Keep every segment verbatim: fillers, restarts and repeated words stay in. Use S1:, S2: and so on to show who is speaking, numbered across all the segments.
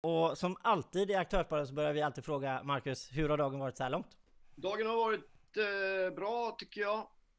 S1: Och som alltid i Aktörspodden så börjar vi alltid fråga Marcus, hur har dagen varit så här långt?
S2: Dagen har varit eh, bra tycker jag.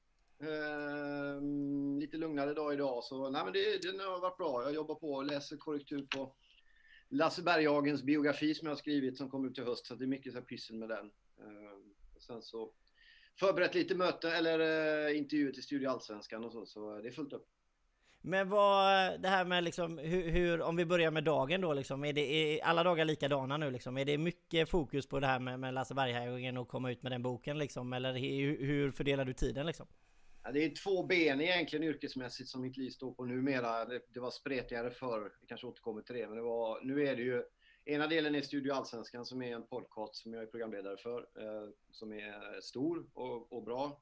S2: Eh, lite lugnare dag idag. Så nej, men det, den har varit bra. Jag jobbar på och läser korrektur på Lasse Berghagens biografi som jag har skrivit som kommer ut till höst. Så det är mycket så här pyssel med den. Eh, och sen så förberett lite möten eller eh, intervjuer till Studio Allsvenskan och så. Så det är fullt upp.
S1: Men vad, det här med liksom, hur, hur, om vi börjar med dagen då liksom, är det är alla dagar likadana nu liksom? Är det mycket fokus på det här med, med Lasse Berghagen och komma ut med den boken liksom? Eller hur, hur fördelar du tiden liksom?
S2: Ja, det är två ben egentligen yrkesmässigt som mitt liv står på numera. Det, det var spretigare förr, vi kanske återkommer till det. Men det var, nu är det ju, ena delen är Studio Allsvenskan som är en podcast som jag är programledare för. Eh, som är stor och, och bra.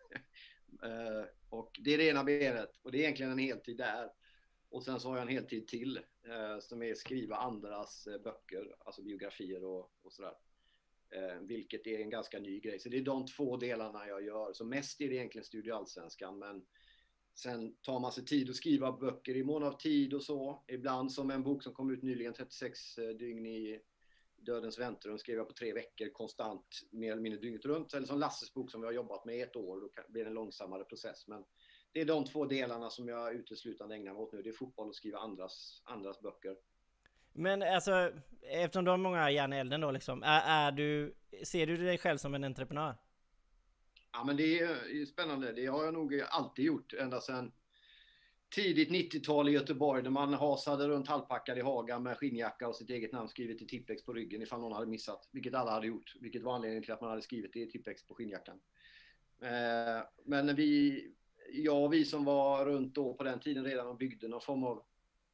S2: Uh, och det är det ena benet och det är egentligen en heltid där och sen så har jag en heltid till uh, som är skriva andras uh, böcker, alltså biografier och, och sådär uh, vilket är en ganska ny grej, så det är de två delarna jag gör, så mest är det egentligen Studio Allsvenskan, men sen tar man sig tid att skriva böcker i mån av tid och så, ibland som en bok som kom ut nyligen, trettiosex dygn i Dödens väntrum, skrev jag på tre veckor konstant, mer eller mindre dygnet runt. Eller som Lasses bok som vi har jobbat med i ett år, då blir det en långsammare process. Men det är de två delarna som jag uteslutande ägnar mig åt nu. Det är fotboll och skriva andras, andras böcker.
S1: Men alltså, eftersom du har många järn i elden då liksom, är, är du, ser du dig själv som en entreprenör?
S2: Ja, men det är spännande. Det har jag nog alltid gjort, ända sedan tidigt nittiotal i Göteborg när man hasade runt halvpackad i Haga med skinnjacka och sitt eget namn skrivet i Tippex på ryggen ifall någon hade missat. Vilket alla hade gjort. Vilket var anledningen till att man hade skrivit det i Tippex på skinnjackan. Eh, men vi, jag och vi som var runt då på den tiden redan och byggde någon form av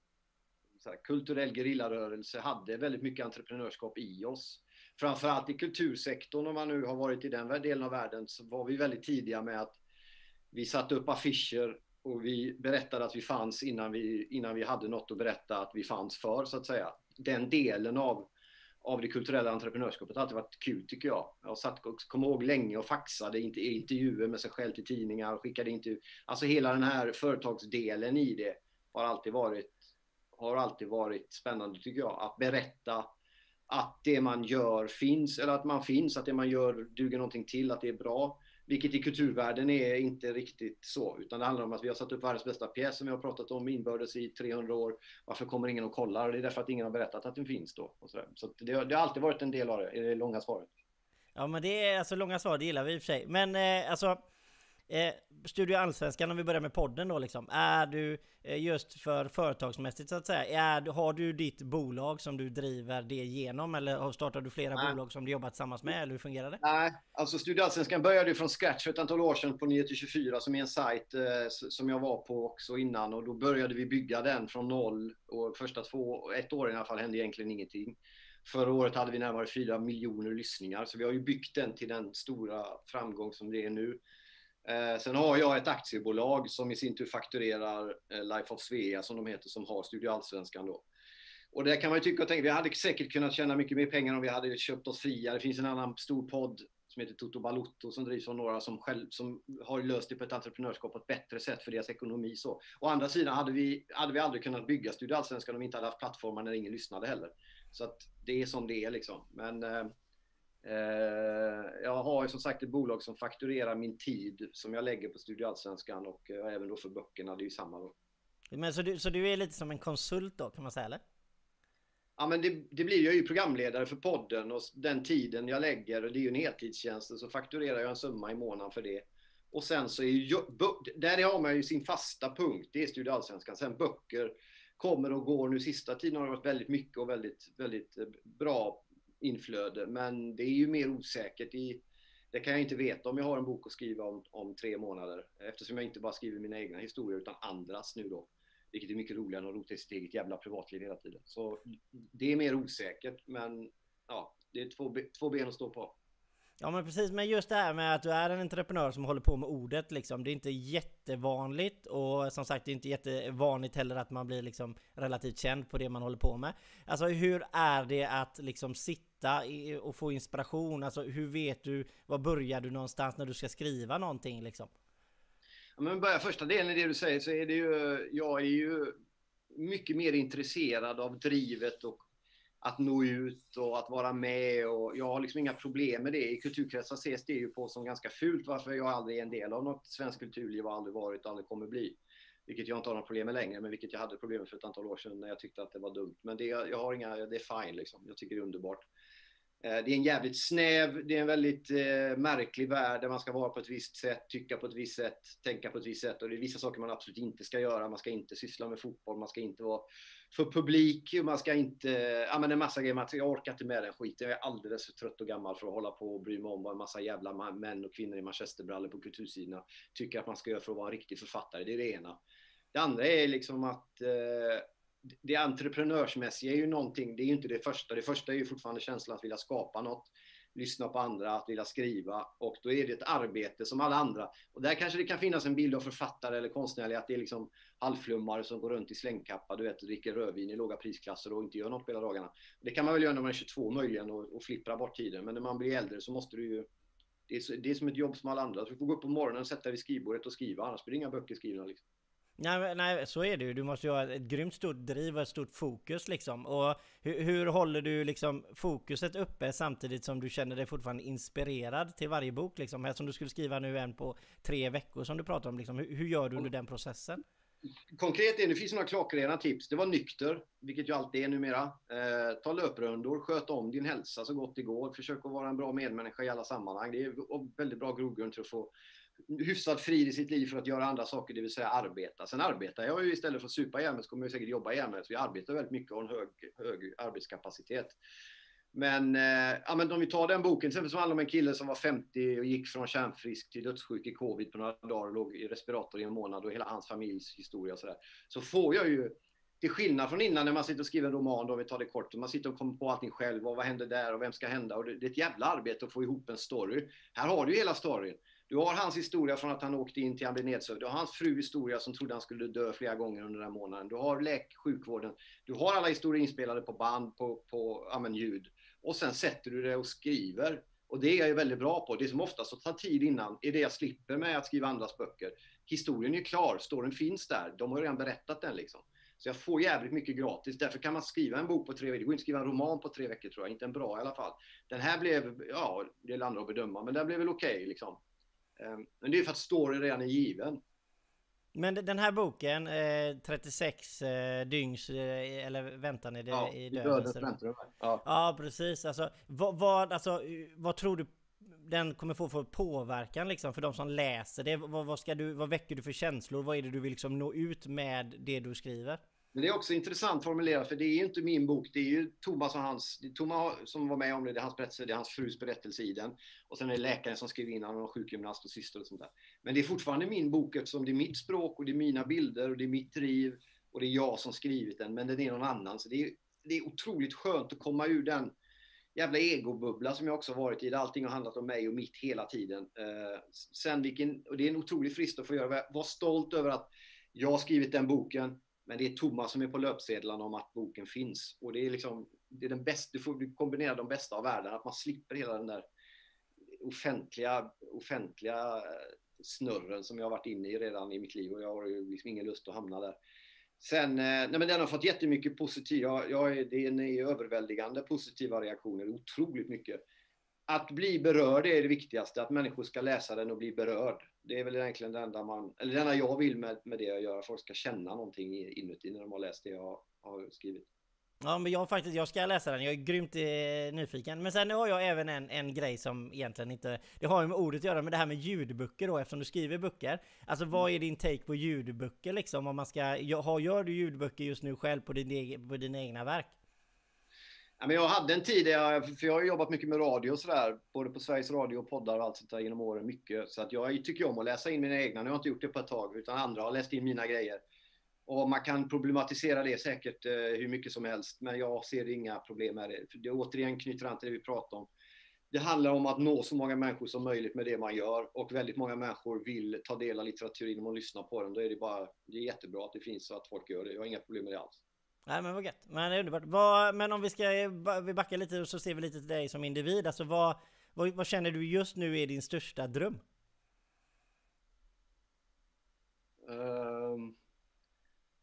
S2: så här, kulturell gerillarörelse hade väldigt mycket entreprenörskap i oss. Framförallt i kultursektorn, om man nu har varit i den delen av världen, så var vi väldigt tidiga med att vi satte upp affischer och vi berättade att vi fanns innan vi, innan vi hade något att berätta att vi fanns för, så att säga. Den delen av, av det kulturella entreprenörskapet har alltid varit kul tycker jag. Jag satt, kom ihåg länge och faxade intervjuer med sig själv till tidningar och skickade intervjuer. Alltså hela den här företagsdelen i det har alltid varit, har alltid varit spännande tycker jag. Att berätta att det man gör finns, eller att man finns, att det man gör duger någonting till, att det är bra. Vilket i kulturvärlden är inte riktigt så, utan det handlar om att vi har satt upp världens bästa pjäs som vi har pratat om inbördes i trehundra år. Varför kommer ingen och kollar? Det är därför att ingen har berättat att den finns då. Och så så det, det har alltid varit en del av det, i det långa svaret.
S1: Ja, men det är alltså långa svar, det gillar vi i och för sig. Men eh, alltså... Eh, Studio Allsvenskan, om vi börjar med podden då liksom, är du eh, just för företagsmässigt så att säga, är, har du ditt bolag som du driver det genom, eller startar du flera Nej. bolag som du jobbar tillsammans med, eller hur fungerar det?
S2: Nej, alltså Studio Allsvenskan började ju från scratch för ett antal år sedan på nio till tjugofyra som är en sajt eh, som jag var på också innan, och då började vi bygga den från noll, och första två, ett år i alla fall hände egentligen ingenting. Förra året hade vi närmare fyra miljoner lyssningar, så vi har ju byggt den till den stora framgång som det är nu. Eh, sen har jag ett aktiebolag som i sin tur fakturerar eh, Life of Svea som de heter, som har Studio Allsvenskan då. Och där kan man ju tycka och tänka, vi hade säkert kunnat tjäna mycket mer pengar om vi hade köpt oss fria. Det finns en annan stor podd som heter Toto Balotto som drivs av några som, själv, som har löst det på ett entreprenörskap på ett bättre sätt för deras ekonomi. Så. Å andra sidan hade vi, hade vi aldrig kunnat bygga Studio Allsvenskan om vi inte hade haft plattformar när ingen lyssnade heller. Så att det är som det är liksom. Men... Eh, jag har ju som sagt ett bolag som fakturerar min tid som jag lägger på Studio Allsvenskan, och även då för böckerna, det är ju samma då.
S1: Men så du, så du är lite som en konsult då, kan man säga, eller?
S2: Ja, men det, det blir jag ju programledare för podden, och den tiden jag lägger, det är ju en heltidstjänst, så fakturerar jag en summa i månaden för det. Och sen så är ju, där har man ju sin fasta punkt, det är Studio Allsvenskan. Sen böcker kommer och går, nu sista tiden har det varit väldigt mycket och väldigt, väldigt bra inflöde, men det är ju mer osäkert i, det kan jag inte veta om jag har en bok att skriva om, om tre månader, eftersom jag inte bara skriver mina egna historier utan andras nu då, vilket är mycket roligare än att rota i sitt eget jävla privatliv hela tiden. Så det är mer osäkert, men ja, det är två, två ben att stå på.
S1: Ja, men precis, men just det här med att du är en entreprenör som håller på med ordet liksom, det är inte jättevanligt, och som sagt det är inte jättevanligt heller att man blir liksom relativt känd på det man håller på med. Alltså hur är det att liksom sitta och få inspiration? Alltså hur vet du, var börjar du någonstans när du ska skriva någonting liksom?
S2: Ja, men börja första delen i det du säger, så är det ju, jag är ju mycket mer intresserad av drivet och att nå ut och att vara med. Och jag har liksom inga problem med det. I kulturkretsar ses det ju på som ganska fult, varför jag aldrig är en del av något svensk kulturliv och aldrig varit och aldrig kommer bli. Vilket jag inte har några problem med längre, men vilket jag hade problem med för ett antal år sedan när jag tyckte att det var dumt. Men det, jag har inga, det är fine liksom. Jag tycker det är underbart. Det är en jävligt snäv, det är en väldigt eh, märklig värld där man ska vara på ett visst sätt, tycka på ett visst sätt, tänka på ett visst sätt. Och det är vissa saker man absolut inte ska göra. Man ska inte syssla med fotboll, man ska inte vara för publik, man ska inte, ja men en massa grejer. Jag orkar inte med den skiten. Jag är alldeles för trött och gammal för att hålla på och bry mig om vad en massa jävla män och kvinnor i manchesterbrallor på kultursidorna tycker att man ska göra för att vara en riktig författare. Det är det ena. Det andra är liksom att eh, det entreprenörsmässiga är ju någonting, det är ju inte det första. Det första är ju fortfarande känslan att vilja skapa något, lyssna på andra, att vilja skriva. Och då är det ett arbete som alla andra. Och där kanske det kan finnas en bild av författare eller konstnärliga, att det är liksom halvflummare som går runt i slängkappa, du vet, och dricker rödvin i låga prisklasser och inte gör något på hela dagarna. Det kan man väl göra när man är tjugotvå möjligen och, och flippra bort tiden. Men när man blir äldre så måste du ju, det är, så, det är som ett jobb som alla andra. Du får gå upp på morgonen, sätta dig vid skrivbordet och skriva, annars blir det inga böcker skrivna liksom.
S1: Nej, nej, så är det ju. Du måste ju ha ett grymt stort driv och ett stort fokus liksom. Och hur, hur håller du liksom fokuset uppe samtidigt som du känner dig fortfarande inspirerad till varje bok liksom? Här som du skulle skriva nu en på tre veckor som du pratar om liksom. Hur, hur gör du under den processen?
S2: Konkret är det finns några klockrena tips. Det var nykter, vilket ju alltid är numera. Eh, ta löprundor, sköt om din hälsa så gott det går. Försök att vara en bra medmänniska i alla sammanhang. Det är väldigt bra grogrund till att få hyfsad frid i sitt liv för att göra andra saker, det vill säga arbeta. Sen arbetar jag ju istället för att supa i så kommer jag säkert jobba i så vi arbetar väldigt mycket och har en hög, hög arbetskapacitet. Men, eh, ja, men om vi tar den boken, till exempel som handlar om en kille som var femtio och gick från kärnfrisk till dödssjuk i covid på några dagar och låg i respirator i en månad och hela hans familjs historia och sådär. Så får jag ju, till skillnad från innan när man sitter och skriver en roman, då vi tar det kort, och man sitter och kommer på allting själv och vad händer där och vem ska hända, och det, det är ett jävla arbete att få ihop en story. Här har du ju hela storyn. Du har hans historia från att han åkte in till han blev nedsövd. Du har hans fru historia som trodde han skulle dö flera gånger under den här månaden. Du har läk sjukvården. Du har alla historier inspelade på band, på, på ja, men, ljud. Och sen sätter du det och skriver. Och det är jag ju väldigt bra på. Det som ofta så tar tid innan är det jag slipper med att skriva andras böcker. Historien är klar, storyn finns där. De har redan berättat den liksom. Så jag får jävligt mycket gratis. Därför kan man skriva en bok på tre veckor. Det går inte att skriva en roman på tre veckor tror jag. Inte en bra i alla fall. Den här blev, ja, det är andra att bedöma. Men den blev väl okej okay, liksom. Men det är för att storyn redan är given.
S1: Men den här boken, eh, trettiosex eh, dygns, eh, eller väntan i, det,
S2: ja,
S1: i
S2: döden.
S1: döden.
S2: Ja.
S1: ja, precis. Alltså vad, vad, alltså, vad tror du den kommer få för påverkan liksom, för de som läser det? Vad, vad, ska du, vad väcker du för känslor? Vad är det du vill liksom nå ut med det du skriver?
S2: Men det är också intressant formulerat, för det är ju inte min bok, det är ju Thomas och hans, det är Thomas som var med om det, det är hans berättelse, det är hans frus berättelse i den. Och sen är det läkaren som skriver in, han har sjukgymnast och syster och sånt där. Men det är fortfarande min bok eftersom det är mitt språk och det är mina bilder och det är mitt driv och det är jag som skrivit den, men den är någon annan. Så det är, det är otroligt skönt att komma ur den jävla egobubbla som jag också varit i, där allting har handlat om mig och mitt hela tiden. Eh, sen vilken, och det är en otrolig frist att få göra, var stolt över att jag har skrivit den boken. Men det är Thomas som är på löpsedlarna om att boken finns. Och det är liksom, det är den bästa, du får kombinera de bästa av världen. Att man slipper hela den där offentliga, offentliga snurren som jag har varit inne i redan i mitt liv. Och jag har ju liksom ingen lust att hamna där. Sen, nej men den har fått jättemycket positiva, jag, jag, det är överväldigande positiva reaktioner. Otroligt mycket. Att bli berörd är det viktigaste. Att människor ska läsa den och bli berörd. Det är väl egentligen det enda man, eller det enda jag vill med, med det jag gör. Folk ska känna någonting inuti när de har läst det jag har skrivit.
S1: Ja, men jag faktiskt, jag ska läsa den. Jag är grymt eh, nyfiken. Men sen har jag även en, en grej som egentligen inte, det har ju med ordet att göra, med det här med ljudböcker då, eftersom du skriver böcker. Alltså vad är din take på ljudböcker liksom? Om man ska, har, gör du ljudböcker just nu själv på, din, på dina egna verk?
S2: Ja, men jag hade en tid, där jag, för jag har jobbat mycket med radio och sådär, både på Sveriges Radio och poddar och allt sånt där genom åren mycket. Så att jag tycker om att läsa in mina egna. Nu har jag inte gjort det på ett tag, utan andra har läst in mina grejer. Och man kan problematisera det säkert eh, hur mycket som helst, men jag ser inga problem med det. För det återigen knyter an till det vi pratar om. Det handlar om att nå så många människor som möjligt med det man gör, och väldigt många människor vill ta del av litteraturen och lyssna på den. Då är det bara, det är jättebra att det finns så att folk gör det. Jag har inga problem med det alls.
S1: Nej, men vad gött. Men det är underbart. Vad, men om vi ska vi backar lite och så ser vi lite till dig som individ. Alltså vad, vad, vad känner du just nu är din största dröm?
S2: Um,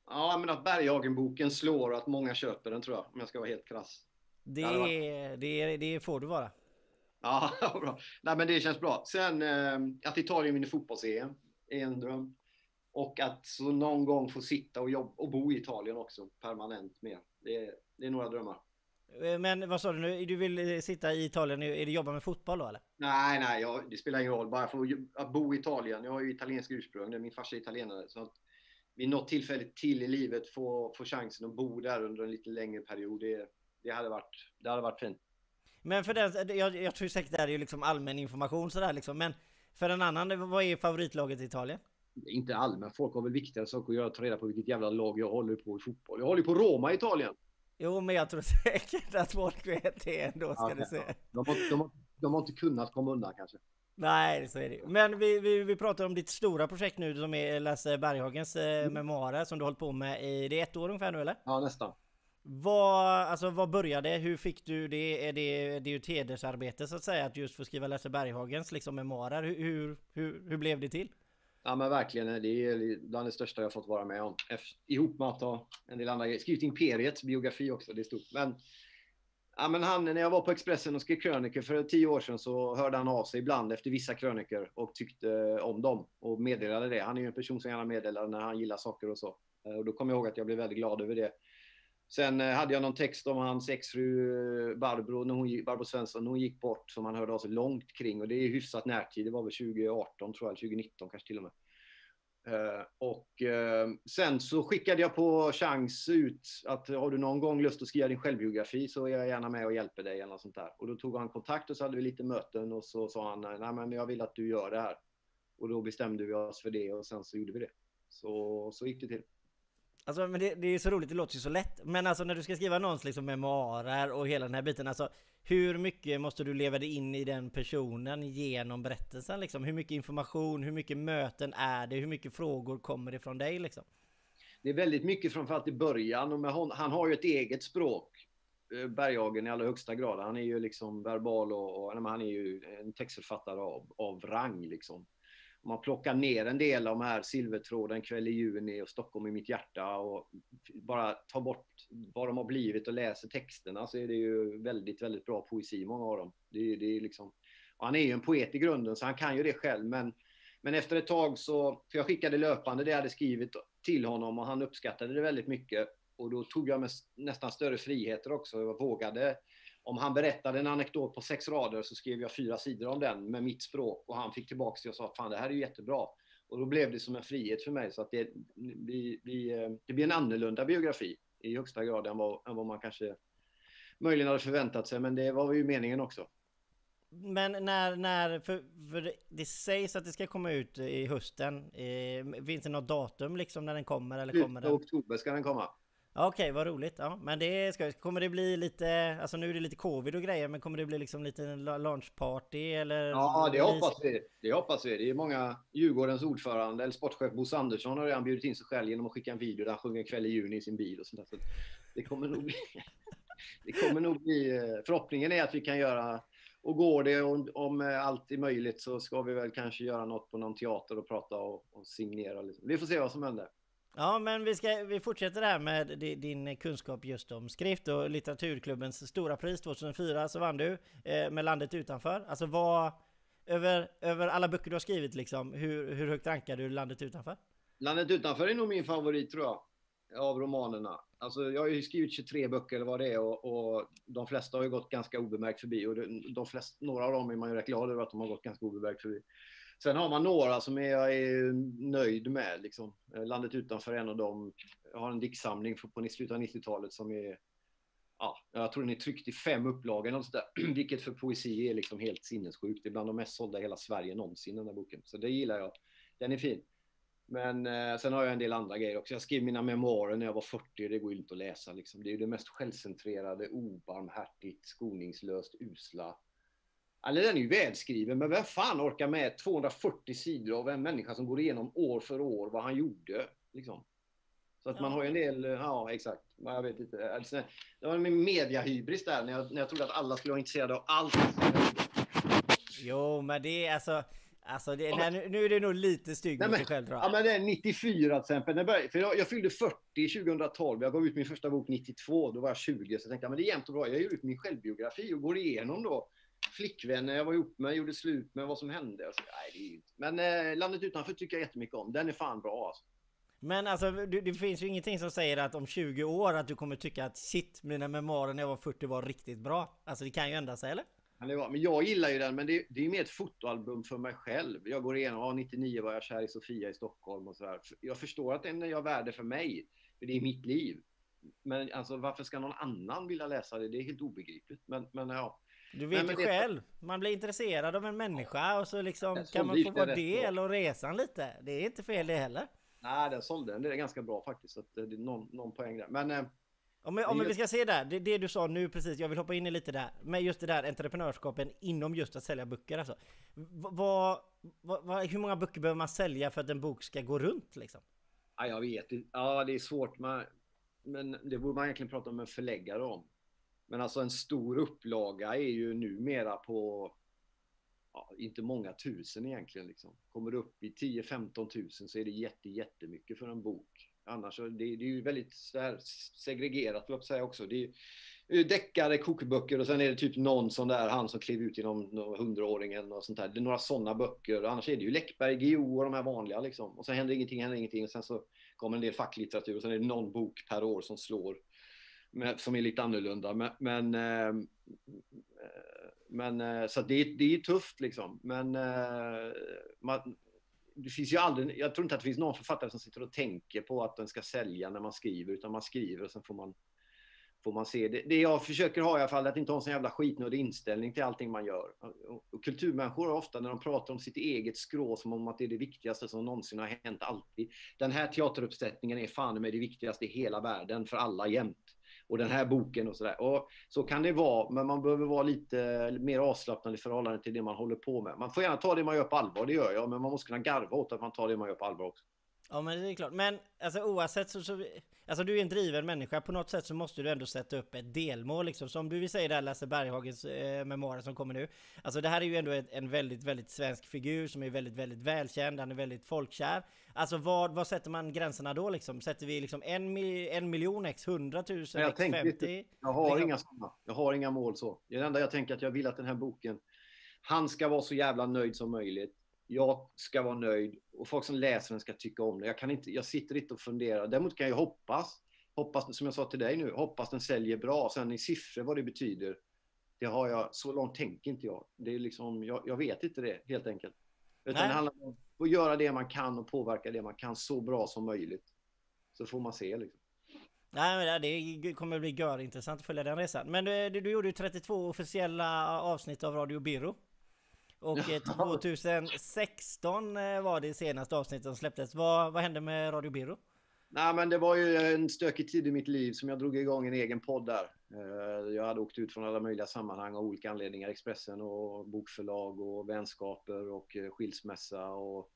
S2: Ja, men att Berghagen-boken slår och att många köper den tror jag, om jag ska vara helt krass.
S1: Det,
S2: Det hade varit-
S1: det, det får du vara.
S2: Ja, bra. Nej, men det känns bra. Sen eh, att Italien vinner fotbolls-E M är en dröm. Och att så någon gång få sitta och jobba och bo i Italien också permanent mer. Det är, det är några drömmar.
S1: Eh, Men vad sa du nu? Du vill eh, sitta i Italien, är det jobba med fotboll då eller?
S2: Nej, nej, jag, det spelar ingen roll. Bara för att, att bo i Italien. Jag har ju italiensk ursprung. Det är min farsa är italienare. Så att vid något tillfälle till i livet få, få chansen att bo där under en lite längre period. Det, det, hade, varit, det hade varit fint.
S1: Men för den, jag, jag tror säkert det här är ju liksom allmän information sådär liksom. Men för en annan, vad är favoritlaget i Italien?
S2: Det är inte allmän. Folk har väl viktigare saker att göra. Ta reda på vilket jävla lag jag håller på i fotboll. Jag håller på Roma i Italien.
S1: Jo, men jag tror säkert att folk vet det ändå, ska
S2: Ja,
S1: du se.
S2: De har, de, har, de har inte kunnat komma undan kanske.
S1: Nej, så är det. Men vi, vi, vi pratar om ditt stora projekt nu som är Lasse Berghagens eh,
S2: Mm.
S1: memoarer som du har hållit på med i, det är ett år ungefär nu eller?
S2: Ja, nästan.
S1: Vad, alltså vad började? Hur fick du det? Är det, det är ju ett hedersarbete så att säga att just få skriva Lasse Berghagens liksom memoarer. Hur, hur, hur, hur blev det till?
S2: Ja, men verkligen. Det är bland det största jag fått vara med om. Efter, ihop med att ha en del andra grejer. Skrivit Imperiets biografi också, det är stort. Men, ja, men han, när jag var på Expressen och skrev krönikor för tio år sedan så hörde han av sig ibland efter vissa krönikor och tyckte om dem och meddelade det. Han är ju en person som gärna meddelar när han gillar saker och så. Och då kom jag ihåg att jag blev väldigt glad över det. Sen hade jag någon text om hans exfru Barbro, när hon gick, Barbro Svensson, när hon gick bort, som han hörde av sig långt kring. Och det är hyfsat närtid, det var väl tjugo arton tror jag, tjugo nitton kanske till och med. Uh, och uh, sen så skickade jag på chans ut att har du någon gång lust att skriva din självbiografi så är jag gärna med och hjälper dig eller något sånt där. Och då tog han kontakt och så hade vi lite möten och så sa han, nej men jag vill att du gör det här. Och då bestämde vi oss för det och sen så gjorde vi det. Så, så gick det till.
S1: Alltså men det, det är så roligt, det låter ju så lätt. Men alltså när du ska skriva någons liksom memoarer och hela den här biten, alltså hur mycket måste du leva dig in i den personen genom berättelsen liksom? Hur mycket information, hur mycket möten är det, hur mycket frågor kommer det från dig liksom?
S2: Det är väldigt mycket framförallt i början och med hon, han har ju ett eget språk, Berghagen i allra högsta grad. Han är ju liksom verbal och, och han är ju en textförfattare av, av rang liksom. Om man plockar ner en del av de här Silvertråden, Kväll i juni och Stockholm i mitt hjärta och bara tar bort vad de har blivit och läser texterna så är det ju väldigt, väldigt bra poesi, många av dem. Det, det är liksom, och han är ju en poet i grunden så han kan ju det själv, men, men efter ett tag så, för jag skickade löpande det jag hade skrivit till honom och han uppskattade det väldigt mycket och då tog jag med nästan större friheter också. Jag vågade, om han berättade en anekdot på sex rader så skrev jag fyra sidor om den med mitt språk och han fick tillbaka till och sa fan det här är ju jättebra. Och då blev det som en frihet för mig så att det, vi, vi, det blir en annorlunda biografi i högsta grad än vad, än vad man kanske möjligen hade förväntat sig, men det var ju meningen också.
S1: Men när, när för, för det, det sägs att det ska komma ut i hösten, eh, finns det något datum liksom när den kommer eller kommer den?
S2: I oktober ska den komma.
S1: Okej, okay, vad roligt. Ja, men det ska, kommer det bli lite, alltså nu är det lite covid och grejer, men kommer det bli liksom lite launchparty eller?
S2: Ja, det hoppas vi. Det hoppas vi. Det är många, Djurgårdens ordförande eller sportchef Bosse Andersson har redan bjudit in sig själv genom att skicka en video där han sjunger Kväll i juni i sin bil och sånt där. Så det kommer nog bli, det kommer nog bli, förhoppningen är att vi kan göra, och går det om, om allt är möjligt så ska vi väl kanske göra något på någon teater och prata och, och signera. Liksom. Vi får se vad som händer.
S1: Ja, men vi, ska, vi fortsätter där med din kunskap just om skrift och litteraturklubbens stora pris tjugohundrafyra så vann du eh, med Landet utanför. Alltså vad, över, över alla böcker du har skrivit liksom, hur, hur högt rankar du Landet utanför?
S2: Landet utanför är nog min favorit tror jag, av romanerna. Alltså jag har ju skrivit tjugotre böcker eller vad det är och, och de flesta har ju gått ganska obemärkt förbi och de, de flesta, några av dem är man ju rätt glad över att de har gått ganska obemärkt förbi. Sen har man några som jag är nöjd med. Liksom. Landet utanför en av dem. Jag har en diktsamling på slutet av nittiotalet som är, ja, jag tror den är tryckt i fem upplagor. Och så där, vilket för poesi är liksom helt sinnessjukt. Det är bland de mest sålda i hela Sverige någonsin, den här boken. Så det gillar jag. Den är fin. Men eh, sen har jag en del andra grejer också. Jag skrev mina memoarer när jag var fyrtio. Det går ju inte att läsa. Liksom. Det är ju det mest självcentrerade, obarmhärtigt, skoningslöst, usla. Eller den är ju välskriven, men vem fan orkar med tvåhundrafyrtio sidor av en människa som går igenom år för år vad han gjorde, liksom. Så att ja. Man har ju en del, ja exakt, jag vet inte. Alltså, det var en mediahybris där, när jag, när jag trodde att alla skulle vara intresserade av allt.
S1: Jo, men det är alltså, Alltså det, nej, nu, nu är det nog lite styggt mot dig själv, tror jag.
S2: Ja, men det är nittiofyra till exempel. När jag, började, för jag, jag fyllde fyrtio tjugohundratolv. Jag gav ut min första bok nittiotvå. Då var jag tjugo. Så jag tänkte jag, men det är jämnt och bra. Jag gör ut min självbiografi och går igenom då flickvänner jag var ihop med, gjorde slut med, vad som hände. Så, nej, det är inte. Men eh, Landet utanför tycker jag jättemycket om. Den är fan bra alltså.
S1: Men alltså det, det finns ju ingenting som säger att om tjugo år att du kommer tycka att shit, mina memoarer när jag var fyrtio var riktigt bra. Alltså det kan ju ändra sig, eller?
S2: Men jag gillar ju den, men det, det är mer ett fotoalbum för mig själv. Jag går igenom, ja, nittionio var jag kär i Sofia i Stockholm och sådär. Jag förstår att den är jag värde för mig, för det är mitt liv. Men alltså varför ska någon annan vilja läsa det? Det är helt obegripligt. Men, men ja.
S1: Du vet
S2: men,
S1: ju
S2: men
S1: själv, man blir intresserad av en människa och så liksom kan man få
S2: vara
S1: vara del och resan lite. Det är inte fel det heller.
S2: Nej, den sålde den. Det är ganska bra faktiskt. Så att det är någon, någon poäng där. Men... Eh,
S1: Om, om vi ska se där, det, det du sa nu precis, jag vill hoppa in i lite där, med just det där entreprenörskapen inom just att sälja böcker alltså. Vad, vad, vad, hur många böcker behöver man sälja för att en bok ska gå runt liksom?
S2: Ja, jag vet. Ja, det är svårt, man, men det borde man egentligen prata med en förläggare om. Men alltså en stor upplaga är ju numera på, ja, inte många tusen egentligen liksom. Kommer du upp i tio femton tusen så är det jätte, jättemycket för en bok. Annars det, det är ju väldigt segregerat, vill jag säga också. Det är ju deckare, kokböcker och sen är det typ någon sån där, han som klev ut genom hundraåringen och sånt där. Det är några sådana böcker. Annars är det ju Läckberg, G O och de här vanliga liksom. Och sen händer ingenting, händer ingenting. Och sen så kommer en del facklitteratur och sen är det någon bok per år som slår. Med, som är lite annorlunda. Men, men, äh, men så det, det är tufft liksom. Men äh, man... Det finns ju aldrig, jag tror inte att det finns någon författare som sitter och tänker på att den ska sälja när man skriver, utan man skriver och sen får man, får man se. Det, det jag försöker ha i alla fall är att inte ha en sån jävla skitnödig inställning till allting man gör. Och, och kulturmänniskor har ofta när de pratar om sitt eget skrå som om att det är det viktigaste som någonsin har hänt alltid. Den här teateruppsättningen är fan med det viktigaste i hela världen för alla jämt. Och den här boken och sådär. Och så kan det vara, men man behöver vara lite mer avslappnad i förhållande till det man håller på med. Man får gärna ta det man gör på allvar, det gör jag. Men man måste kunna garva åt att man tar det man gör på allvar också.
S1: Ja, men det är klart. Men alltså oavsett så, så alltså du är en driven människa. På något sätt så måste du ändå sätta upp ett delmål liksom. Som du vill säga där, Lasse Berghagens eh, memoarer som kommer nu. Alltså det här är ju ändå ett, en väldigt, väldigt svensk figur som är väldigt, väldigt välkänd. Han är väldigt folkkär. Alltså vad, vad sätter man gränserna då liksom? Sätter vi liksom en, en miljon x hundratusen x femtio?
S2: Jag har liksom inga sådana. Jag har inga mål så. Det enda jag tänker att jag vill att den här boken, han ska vara så jävla nöjd som möjligt. Jag ska vara nöjd och folk som läser den ska tycka om det. Jag kan inte, jag sitter inte och funderar. Däremot kan jag hoppas, hoppas som jag sa till dig nu, hoppas den säljer bra. Sen i siffror vad det betyder, det har jag, så långt tänker inte jag. Det är liksom, jag, jag vet inte det helt enkelt. Utan det handlar om att göra det man kan och påverka det man kan så bra som möjligt. Så får man se liksom.
S1: Nej, men det kommer bli gör intressant att följa den resan. Men du, du gjorde ju trettiotvå officiella avsnitt av Radio Birro. Och tjugohundrasexton var det senaste avsnittet som släpptes. Vad, vad hände med Radio Birro?
S2: Nej, men det var ju en stökig tid i mitt liv som jag drog igång en egen podd där. Jag hade åkt ut från alla möjliga sammanhang av olika anledningar. Expressen och bokförlag och vänskaper och skilsmässa och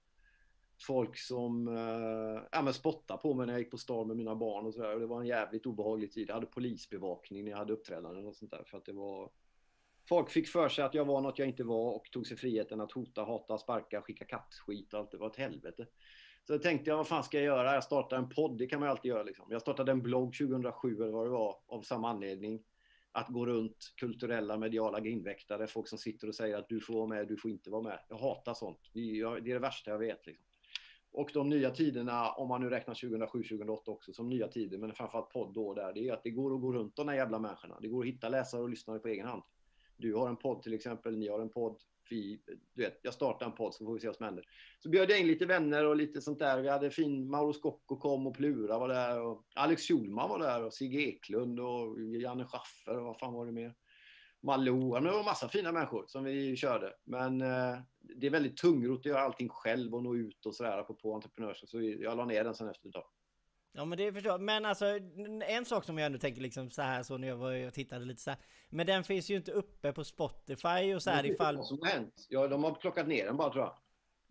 S2: folk som ja, men spottade på mig när jag gick på stan med mina barn och sådär. Det var en jävligt obehaglig tid. Jag hade polisbevakning när jag hade uppträdanden och sånt där. För att det var... Folk fick för sig att jag var något jag inte var och tog sig friheten att hota, hata, sparka, skicka kattskit och allt. Det var ett helvete. Så jag tänkte jag, vad fan ska jag göra? Jag startade en podd, det kan man ju alltid göra liksom. Jag startade en blogg tjugohundrasju eller vad det var, av samma anledning. Att gå runt kulturella, mediala grindväktare, folk som sitter och säger att du får vara med, du får inte vara med. Jag hatar sånt. Det är det värsta jag vet liksom. Och de nya tiderna, om man nu räknar tjugohundrasju tjugohundraåtta också som nya tider, men framförallt podd då och där, det är att det går att gå runt de här jävla människorna. Det går att hitta läsare och lyssnare på egen hand. Du har en podd till exempel, ni har en podd. Vi, du vet, jag startar en podd så får vi se vad som händer. Så bjöd jag in lite vänner och lite sånt där. Vi hade fin Mauro Scocco kom och Plura var där. Och Alex Schulman var där och Sigge Eklund och Janne Schaffer och vad fan var det mer? Malou. Det var massa fina människor som vi körde. Men eh, det är väldigt tungrot att göra allting själv och nå ut och sådär på, på entreprenörskap. Så jag la ner den sen efter ett tag.
S1: Ja, men det förstår jag. Men alltså en sak som jag ändå tänker liksom så här, så när jag var och tittade lite så här, men den finns ju inte uppe på Spotify och så här ifall...
S2: Vad som har hänt? Ja, de har plockat ner den bara tror jag.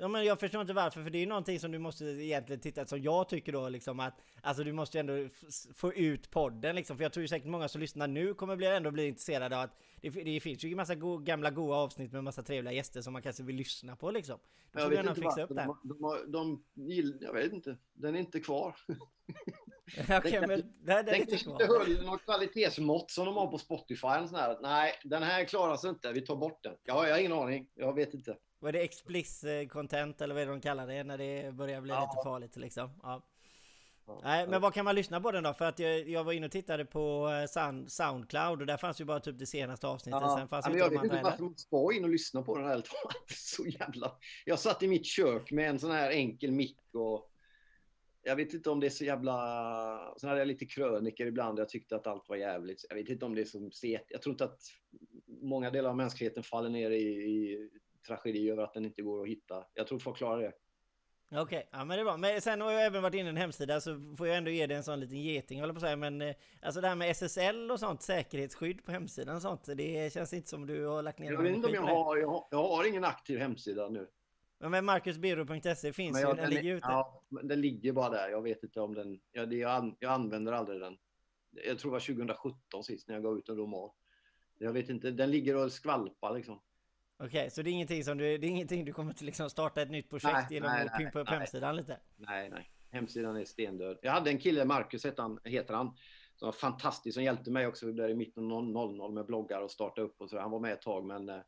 S1: Ja, men jag förstår inte varför, för det är någonting som du måste egentligen titta, som jag tycker då liksom att alltså du måste ju ändå f- få ut podden liksom, för jag tror ju säkert många som lyssnar nu kommer bli, ändå bli intresserade av att det, det finns ju en massa go- gamla goa avsnitt med massa trevliga gäster som man kanske vill lyssna på liksom. Då
S2: Jag
S1: får
S2: vet
S1: du gärna
S2: inte
S1: fixa
S2: varför.
S1: upp det här.
S2: De, de, har- de, gill- jag vet inte. Den är inte kvar.
S1: Okej,
S2: Den,
S1: men det här är
S2: den
S1: lite
S2: kanske
S1: kvar.
S2: inte höll någon kvalitetsmått som de har på Spotify. En sån här. Nej, den här klarar sig inte. Vi tar bort den. Ja, jag har ingen aning. Jag vet inte.
S1: Vad är det, explicit content eller vad är det de kallar det när det börjar bli
S2: Ja.
S1: lite farligt liksom? Ja.
S2: Ja.
S1: Nej, men vad kan man lyssna på den då? För att jag, jag var inne och tittade på eh, Sound, Soundcloud och där fanns ju bara typ det senaste avsnittet.
S2: Ja.
S1: Sen fanns
S2: Ja,
S1: ju
S2: men
S1: inte
S2: jag
S1: de
S2: vet
S1: andra
S2: inte varför
S1: heller.
S2: man ska in och lyssna på den här. Så jävla... Jag satt i mitt kök med en sån här enkel mick och jag vet inte om det är så jävla... Sen hade jag lite kröniker ibland. Jag tyckte att allt var jävligt. Jag vet inte om det är som set. Jag tror inte att många delar av mänskligheten faller ner i, i tragedi över att den inte går att hitta. Jag tror folk klarar det.
S1: Okej, ja men det var. Men sen har jag även varit inne i en hemsida, så får jag ändå ge dig en sån liten geting, håller på att säga. Men eh, alltså det här med S S L och sånt, säkerhetsskydd på hemsidan och sånt, det känns inte som du har lagt ner
S2: Jag
S1: någon
S2: vet inte om
S1: energi
S2: jag
S1: på det.
S2: har, jag har... Jag har ingen aktiv hemsida nu.
S1: Men marcus biro punkt se finns
S2: Men
S1: ju,
S2: jag,
S1: den
S2: den,
S1: ligger
S2: är-
S1: ute.
S2: ja, men den ligger bara där. Jag vet inte om den... Ja, det, jag, an, jag använder aldrig den. Jag tror det var tjugohundrasjutton sist när jag gav ut en roman. Jag vet inte. Den ligger och skvalpar liksom.
S1: Okej, så det är ingenting som du, det är ingenting du kommer till liksom starta ett nytt projekt
S2: Nej,
S1: genom
S2: nej,
S1: att pimpa upp
S2: nej.
S1: hemsidan lite?
S2: Nej, nej. Hemsidan är stendöd. Jag hade en kille, Marcus heter han, heter han som var fantastisk, som hjälpte mig också där i mitten av noll noll med bloggar och starta upp och så. Han var med ett tag, men eh,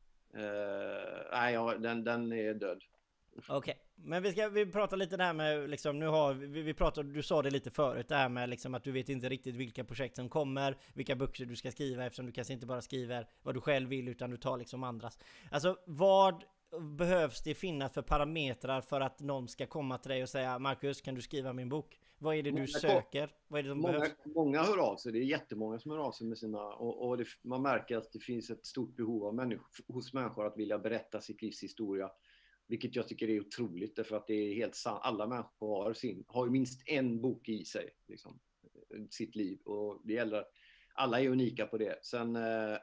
S2: nej, ja, den, den är död.
S1: Okej, men vi ska vi prata lite där med liksom, nu har vi, vi pratade, du sa det lite förut det här med liksom att du vet inte riktigt vilka projekt som kommer, vilka böcker du ska skriva, eftersom du kanske inte bara skriver vad du själv vill utan du tar liksom andras. Alltså vad behövs det finnas för parametrar för att någon ska komma till dig och säga Marcus, kan du skriva min bok? Vad är det du
S2: Många-
S1: söker? Vad är det som
S2: Många,
S1: behövs?
S2: många hör av sig. Det är jättemånga som hör av sig med sina... Och, och det, man märker att det finns ett stort behov av människor, hos människor att vilja berätta sitt livs historia. Vilket jag tycker är otroligt, därför att det är helt sant. Alla människor har, sin, har ju minst en bok i sig, liksom, sitt liv. Och det gäller, alla är unika på det. Sen, eh,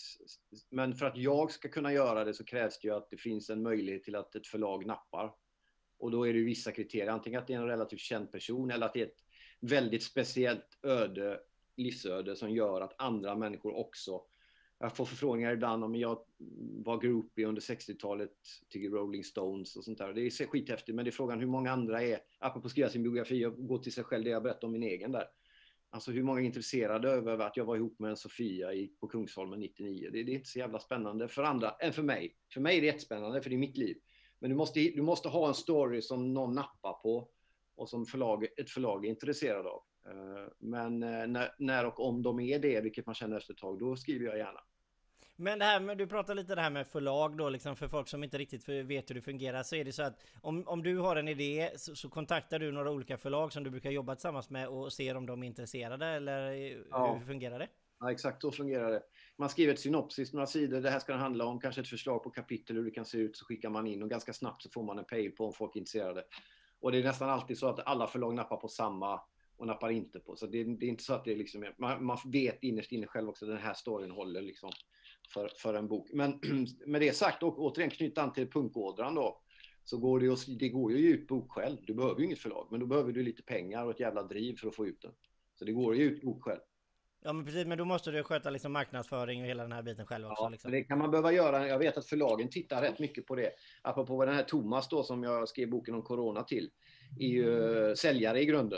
S2: men för att jag ska kunna göra det så krävs det ju att det finns en möjlighet till att ett förlag nappar. Och då är det ju vissa kriterier. Antingen att det är en relativt känd person eller att det är ett väldigt speciellt öde, livsöde som gör att andra människor också... Jag får förfrågningar ibland om jag var groupie under sextiotalet till Rolling Stones och sånt där. Det är skithäftigt, men det är frågan hur många andra är, apropå skriva sin biografi och gå till sig själv, det jag berättar om min egen där. Alltså hur många är intresserade över att jag var ihop med en Sofia i, på Kungsholmen nittionio. Det, det är inte så jävla spännande för andra än för mig. För mig är det jättespännande, för det är mitt liv. Men du måste, du måste ha en story som någon nappar på och som förlag, ett förlag är intresserad av. Men när, när och om de är det, vilket man känner efter ett tag, då skriver jag gärna.
S1: Men det här med, du pratar lite det här med förlag då liksom, för folk som inte riktigt vet hur det fungerar, så är det så att om, om du har en idé så, så kontaktar du några olika förlag som du brukar jobba tillsammans med och ser om de är intresserade, eller
S2: Ja.
S1: hur fungerar det?
S2: Ja, exakt så fungerar det. Man skriver ett synopsis, några sidor, det här ska det handla om, kanske ett förslag på kapitel, hur det kan se ut, så skickar man in och ganska snabbt så får man en pejl på om folk är intresserade. Och det är nästan alltid så att alla förlag nappar på samma och nappar inte på. Så det, det är inte så att det är liksom, man, man vet innerst inne själv också att den här storyn håller liksom för, för en bok. Men med det sagt, och återigen knyta an till punkådran då, så går det, ju, det går ju ut bok själv. Du behöver ju inget förlag, men då behöver du lite pengar och ett jävla driv för att få ut den. Så det går ju ut bok själv.
S1: Ja men precis, men då måste du sköta liksom marknadsföring och hela den här biten själv också.
S2: Ja,
S1: liksom.
S2: det kan man behöva göra. Jag vet att förlagen tittar rätt mycket på det. Apropå vad den här Thomas då, som jag skrev boken om corona till, är ju säljare i grunden.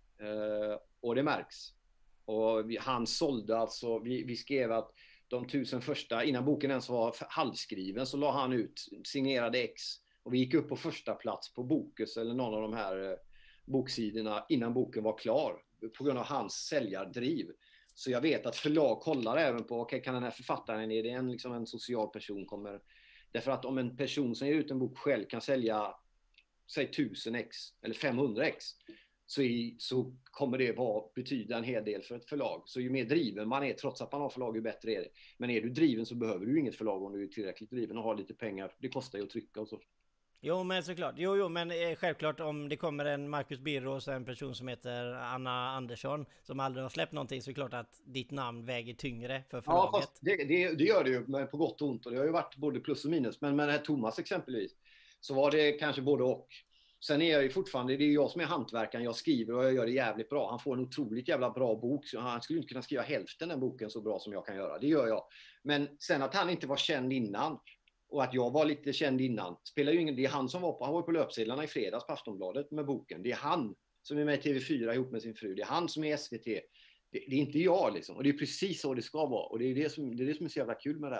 S2: Uh, och det märks. Och vi, han sålde alltså, vi, vi skrev att de tusen första, innan boken ens var halvskriven, så la han ut signerade ex. Och vi gick upp på första plats på Bokus eller någon av de här uh, boksidorna innan boken var klar. På grund av hans säljardriv. Så jag vet att förlag kollar även på, okej, okay, kan den här författaren, är det en, liksom en social person? Kommer, därför att om en person som ger ut en bok själv kan sälja, säg tusen ex eller femhundra ex, så, i, så kommer det vara, betyda en hel del för ett förlag. Så ju mer driven man är, trots att man har förlag, ju bättre är det. Men är du driven så behöver du inget förlag om du är tillräckligt driven och har lite pengar. Det kostar ju att trycka och så.
S1: Jo men såklart, jo jo men eh, självklart om det kommer en Marcus Birro och en person som heter Anna Andersson som aldrig har släppt någonting, så är det klart att ditt namn väger tyngre för förlaget.
S2: Ja fast det, det, det gör det ju, men på gott och ont, och det har ju varit både plus och minus. Men med den här Thomas exempelvis, så var det kanske både och. Sen är jag ju fortfarande, det är jag som är hantverkaren, jag skriver och jag gör det jävligt bra. Han får en otroligt jävla bra bok, så han skulle inte kunna skriva hälften den boken så bra som jag kan göra, det gör jag. Men sen att han inte var känd innan, och att jag var lite känd innan, spelar ju ingen, det är han som var på, han var på löpsedlarna i fredags på Aftonbladet med boken. Det är han som är med i T V fyra ihop med sin fru, det är han som är S V T. Det, det är inte jag liksom, och det är precis så det ska vara, och det är det som, det är det som är så jävla kul med det här.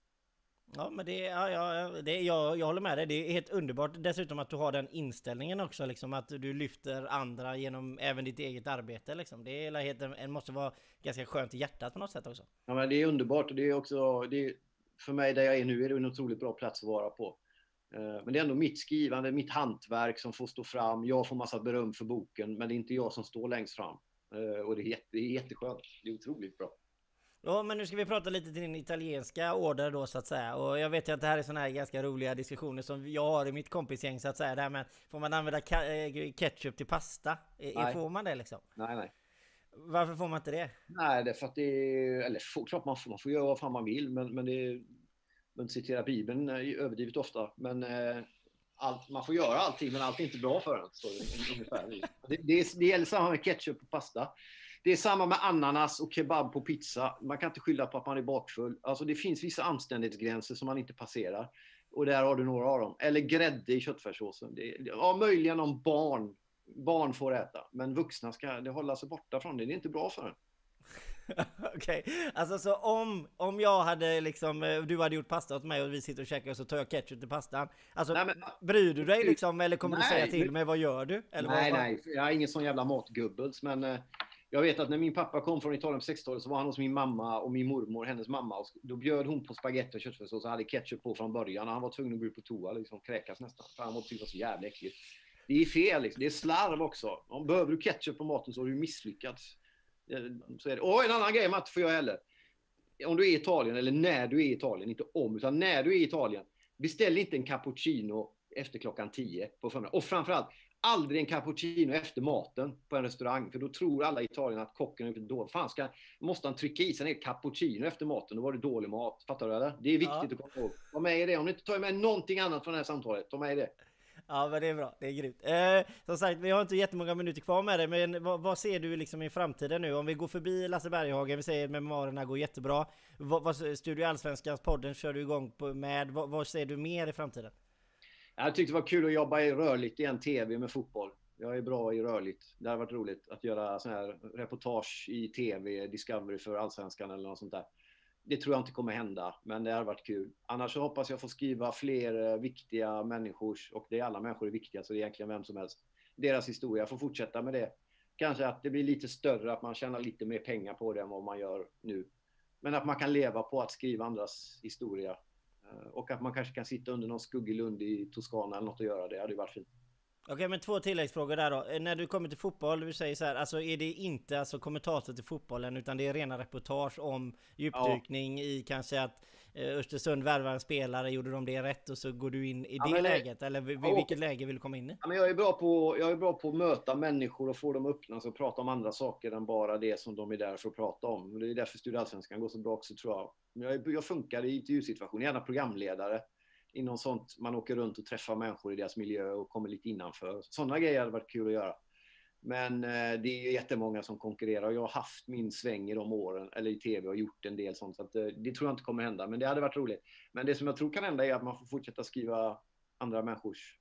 S1: Ja, men det, ja, ja, det jag, jag håller med dig. Det är helt underbart. Dessutom att du har den inställningen också, liksom, att du lyfter andra genom även ditt eget arbete. Liksom. Det är helt, en måste vara ganska skönt i hjärtat på något sätt också.
S2: Ja, men det är underbart, och det är också, det är, för mig där jag är nu är det en otroligt bra plats att vara på. Men det är ändå mitt skrivande, mitt hantverk som får stå fram. Jag får massa beröm för boken, men det är inte jag som står längst fram. Och det är, jätte, det är jätteskönt. Det är otroligt bra.
S1: Ja, men nu ska vi prata lite till din italienska order då, så att säga. Och jag vet ju att det här är såna här ganska roliga diskussioner som jag har i mitt kompisgäng, så att säga. Det här med, får man använda ketchup till pasta? Nej. Får man det liksom?
S2: Nej, nej.
S1: Varför får man inte det?
S2: Nej, det är för att det är, eller klart man får, man får göra vad fan man vill, men, men det är, man citerar Bibeln överdrivet ofta, men eh, allt, man får göra allting, men allt är inte bra för en. Så det, det, det, det gäller samma med ketchup på pasta. Det är samma med ananas och kebab på pizza. Man kan inte skylla på att man är bakfull. Alltså det finns vissa anständighetsgränser som man inte passerar. Och där har du några av dem. Eller grädde i köttfärssåsen. Det, ja, möjligen om barn. Barn får äta. Men vuxna ska det hålla sig borta från det. Det är inte bra för en.
S1: Okej, okay. Alltså så om, om jag hade liksom, du hade gjort pasta åt mig och vi sitter och käkar och så tar jag ketchup till pastan. Alltså, nej, men, bryr du dig liksom, eller kommer nej, du säga till mig, vad gör du? Eller
S2: nej,
S1: vad,
S2: nej, jag är ingen sån jävla matgubbels, men eh, jag vet att när min pappa kom från Italien på sextiotalet så var han hos min mamma och min mormor, hennes mamma, och då bjöd hon på spaghetti och köttfärssås och hade ketchup på från början. Han var tvungen att gå ut på toa, liksom kräkas nästan, för han tyckte det var så jävla äckligt. Det är fel, liksom. Det är slarv också. Om behöver du ketchup på maten så har du misslyckats. Så är det. Och en annan grej man inte får göra heller. Om du är i Italien, eller när du är i Italien, inte om, utan när du är i Italien, beställ inte en cappuccino efter klockan tio på förmiddagen. Och framförallt, aldrig en cappuccino efter maten på en restaurang, för då tror alla i Italien att kocken är dålig. Fan, ska, måste han trycka i sig en cappuccino efter maten, då var det dålig mat. Fattar du eller? Det är viktigt ja. Att komma ihåg. Ta med det. Om du inte tar med någonting annat från det här samtalet, ta med det.
S1: Ja, men det är bra, det är grymt. Eh, som sagt, vi har inte jättemånga minuter kvar med det, men vad, vad ser du liksom i framtiden nu? Om vi går förbi Lasse Berghagen, vi säger att memoarerna går jättebra. Vad, vad, Studio Allsvenskans podden kör du igång på med, vad, vad ser du mer i framtiden?
S2: Jag tyckte det var kul att jobba i rörligt i en tv med fotboll. Jag är bra i rörligt. Det har varit roligt att göra sån här reportage i tv, Discovery för Allsvenskan eller något sånt där. Det tror jag inte kommer hända, men det har varit kul. Annars så hoppas jag få skriva fler viktiga människors, och det är alla människor är viktiga, så det är egentligen vem som helst, deras historia. Jag får fortsätta med det. Kanske att det blir lite större, att man tjänar lite mer pengar på det än vad man gör nu. Men att man kan leva på att skriva andras historia. Och att man kanske kan sitta under någon skuggig lund i Toscana eller något och göra det. Det hade ju varit fint.
S1: Okej, men två tilläggsfrågor där då. När du kommer till fotboll, du säger så här, alltså är det inte alltså kommentator till fotbollen, utan det är rena reportage om djupdykning ja. I kanske att eh, Östersund värvar en spelare, gjorde de det rätt, och så går du in i ja, det läget, eller v- ja. Vilket läge vill du komma in i?
S2: Ja, men jag är bra på jag är bra på att möta människor och få dem öppna och prata om andra saker än bara det som de är där för att prata om. Det är därför Studio Allsvenskan går så bra också, tror jag. Jag, jag funkar i intervjusituationer, gärna programledare. I någon sånt, man åker runt och träffar människor i deras miljö och kommer lite innanför. Sådana grejer hade varit kul att göra. Men eh, det är jättemånga som konkurrerar, och jag har haft min sväng i de åren, eller i tv, och gjort en del sånt, så att, eh, det tror jag inte kommer hända, men det hade varit roligt. Men det som jag tror kan hända är att man får fortsätta skriva andra människors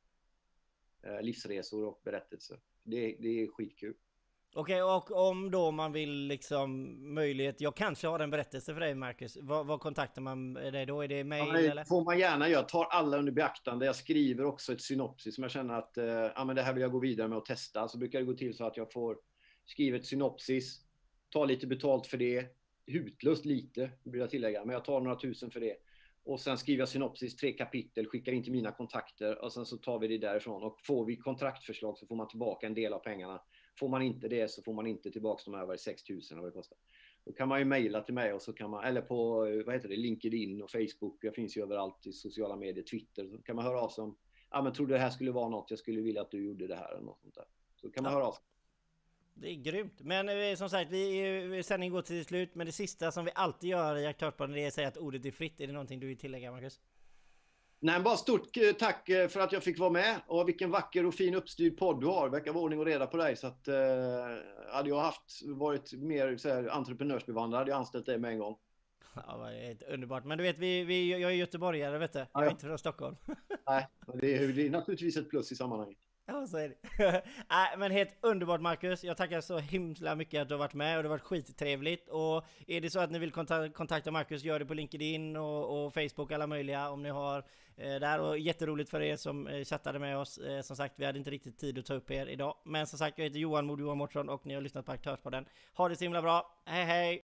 S2: eh, livsresor och berättelser. Det, det är skitkul.
S1: Okej, och om då man vill liksom möjlighet, jag kanske har en berättelse för dig, Marcus. Vad, vad kontaktar man dig då? Är det mail ja, eller?
S2: Får man gärna göra. Jag tar alla under beaktande. Jag skriver också ett synopsis som jag känner att eh, ja, men det här vill jag gå vidare med och testa. Så brukar det gå till så att jag får skriva ett synopsis, ta lite betalt för det, hutlöst lite vill jag tillägga, men jag tar några tusen för det. Och sen skriver jag synopsis, tre kapitel, skickar in till mina kontakter, och sen så tar vi det därifrån. Och får vi kontraktförslag så får man tillbaka en del av pengarna. Får man inte det så får man inte tillbaka de över sex tusen eller vad det kostar. Då kan man ju mejla till mig, och så kan man, eller på vad heter det, LinkedIn och Facebook. Jag finns ju överallt i sociala medier, Twitter. Så kan man höra av sig om, ja men tror du det här skulle vara något, jag skulle vilja att du gjorde det här eller något sånt där. Så kan man ja. höra av sig.
S1: Det är grymt. Men som sagt, vi, sändningen går till slut. Men det sista som vi alltid gör i Aktörspodden, det är att säga att ordet är fritt. Är det någonting du vill tillägga, Marcus?
S2: Nej, bara stort tack för att jag fick vara med. Och vilken vacker och fin uppstyrd podd du har. Verkar vara ordning och reda på dig. Så att, eh, hade jag haft varit mer så här, entreprenörsbevandrad hade jag anställt dig med en gång.
S1: Ja, det är helt underbart. Men du vet, vi, vi, jag är göteborgare, vet du. Jag är
S2: Ja.
S1: inte från Stockholm.
S2: Nej, det är, det är naturligtvis ett plus i sammanhanget.
S1: Ja, så är det. Nej, men helt underbart, Marcus. Jag tackar så himla mycket att du har varit med och det har varit skittrevligt. Och är det så att ni vill konta- kontakta Marcus, gör det på LinkedIn och, och Facebook, alla möjliga om ni har eh, där. Och jätteroligt för er som eh, chattade med oss. Eh, som sagt, vi hade inte riktigt tid att ta upp er idag. Men som sagt, jag heter Johan Mod Johan Mårtsson och ni har lyssnat på Aktörspodden. Ha det så himla bra. Hej hej!